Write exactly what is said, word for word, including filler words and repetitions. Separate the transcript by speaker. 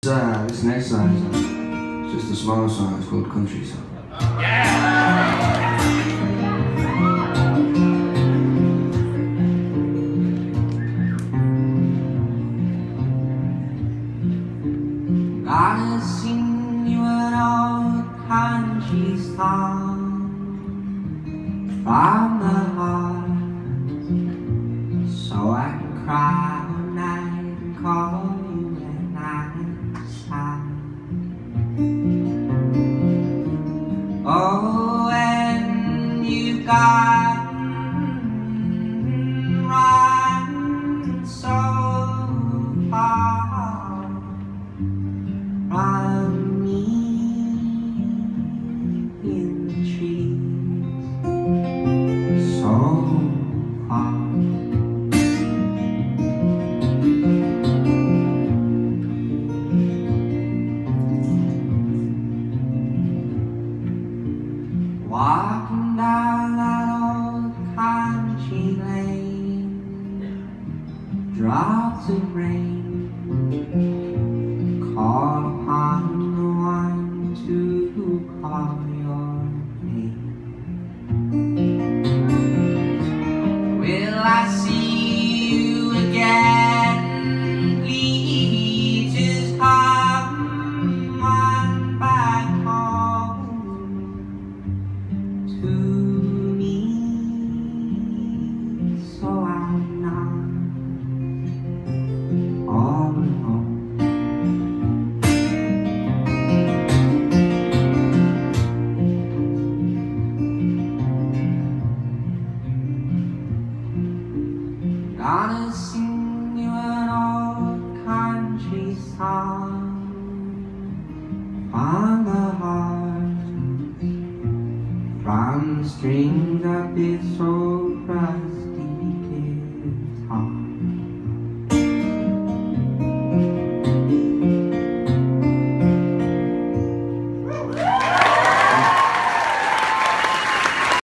Speaker 1: Uh, this next song is uh, just a small song. It's called Country Song.
Speaker 2: Gotta sing you an old country song from the heart, so I can cry all night and call you at night side. Oh, and you got run so far from me in the trees, so far. Walking down that old country lane, drops of rain call upon the one to call your name. Will I see you again? Please just come on back home to me, so I'm not all alone. Gonna sing you an old country song from the heart, from the strings of this old brass